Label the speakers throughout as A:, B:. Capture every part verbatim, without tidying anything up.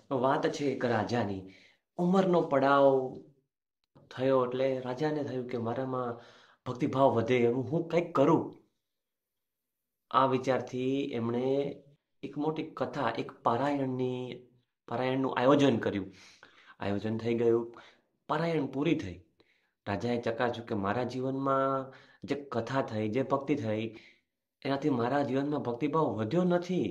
A: વાત છે એક રાજાની. ઉંમરનો પડાવ થયો એટલે રાજાને થયું કે મારામાં ભક્તિભાવ વધે એવું હું કંઈક કરું. આ વિચારથી એમણે એક મોટી કથા, એક પારાયણની પારાયણનું આયોજન કર્યું. આયોજન થઈ ગયું, પારાયણ પૂરી થઈ. રાજાએ ચકાસ્યું કે મારા જીવનમાં જે કથા થઈ, જે ભક્તિ થઈ, એનાથી મારા જીવનમાં ભક્તિભાવ વધ્યો નથી.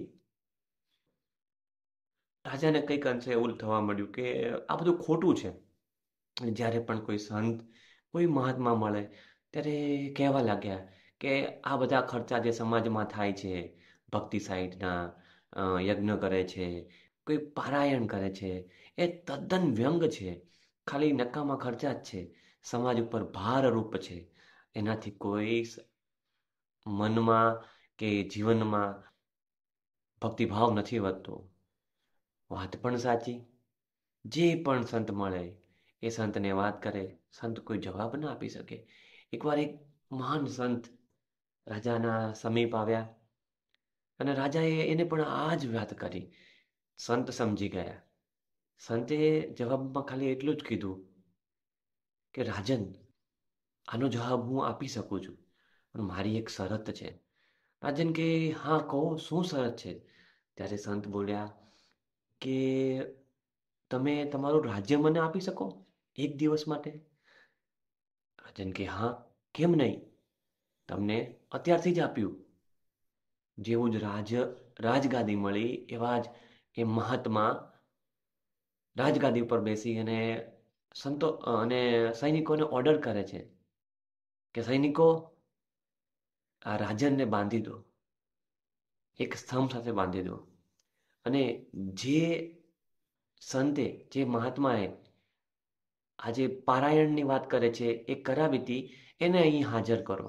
A: રાજાને કંઈક અંશે એવું થવા મળ્યું કે આ બધું ખોટું છે. જ્યારે પણ કોઈ સંત, કોઈ મહાત્મા મળે ત્યારે કહેવા લાગ્યા કે આ બધા ખર્ચા જે સમાજમાં થાય છે, ભક્તિ સાહિત્યના, અ, યજ્ઞ કરે છે, કોઈ પારાયણ કરે છે, એ તદ્દન વ્યંગ છે. ખાલી નકામા ખર્ચા જ છે. સમાજ ઉપર ભારરૂપ છે. એનાથી કોઈ સ- મનમાં કે જીવનમાં ભક્તિભાવ નથી વધતો. વાત પણ સાચી. જે પણ સંત મળે એ સંતને વાત કરે, સંત કોઈ જવાબ ના આપી શકે. એકવાર એક મહાન સંત રાજાના સમીપ આવ્યા અને રાજાએ એને પણ આ જ વાત કરી. સંત સમજી ગયા. સંતે જવાબમાં ખાલી એટલું જ કીધું કે રાજન, આનો જવાબ હું આપી શકું છું, પણ મારી એક શરત છે. રાજન કે હા કહો, શું શરત છે? ત્યારે સંત બોલ્યા કે તમે તમારું રાજ્ય મને આપી શકો એક દિવસ માટે? રાજન કે હા, કેમ નહીં? તમને અત્યારથી જ આપ્યું. જેવું જ રાજ રાજગાદી મળી એવા જ એ મહાત્મા રાજગાદી ઉપર બેસી અને સંતો અને સૈનિકોને ઓર્ડર કરે છે કે સૈનિકો, આ રાજનને બાંધી દો, એક સ્તંભ સાથે બાંધી દો. અને જે સંતે, જે મહાત્માએ આજે પારાયણની વાત કરે છે, એ કરાવી હતી, એને અહીં હાજર કરો.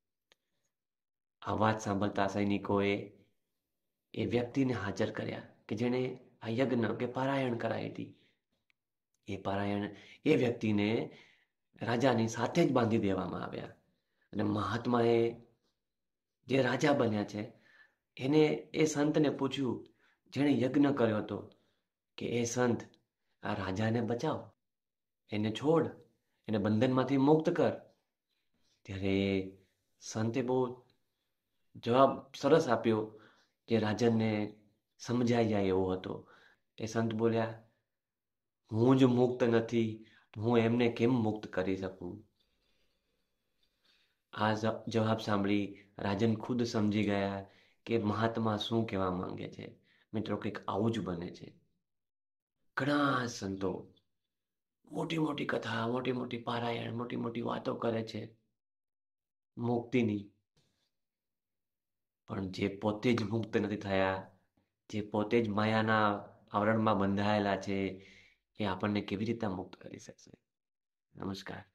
A: આ વાત સાંભળતા સૈનિકોએ એ વ્યક્તિને હાજર કર્યા કે જેણે આ યજ્ઞ કે પારાયણ કરાવી હતી. એ પારાયણ એ વ્યક્તિને રાજાની સાથે જ બાંધી દેવામાં આવ્યા. અને મહાત્માએ, જે રાજા બન્યા છે, એને એ સંતને પૂછ્યું, જેણે યજ્ઞ કર્યો હતો, કે એ સંત, આ રાજાને બચાવ, એને છોડ, એને બંધનમાંથી મુક્ત કર. ત્યારે સંતે બહુ જવાબ સરસ આપ્યો જે રાજનને સમજાઈ જાય એવો હતો. એ સંત બોલ્યા, હું જ મુક્ત નથી, હું એમને કેમ મુક્ત કરી શકું? આ જ- જવાબ સાંભળી રાજન ખુદ સમજી ગયા કે મહાત્મા શું કહેવા માંગે છે. મિત્રો, કંઈક આવું જ બને છે. ઘણા સંતો મોટી મોટી કથા, મોટી મોટી પારાયણ, મોટી મોટી વાતો કરે છે મુક્તિની, પણ જે પોતે જ મુક્ત નથી થયા, જે પોતે જ માયાના આવરણમાં બંધાયેલા છે, એ આપણને કેવી રીતે મુક્ત કરી શકશે? નમસ્કાર.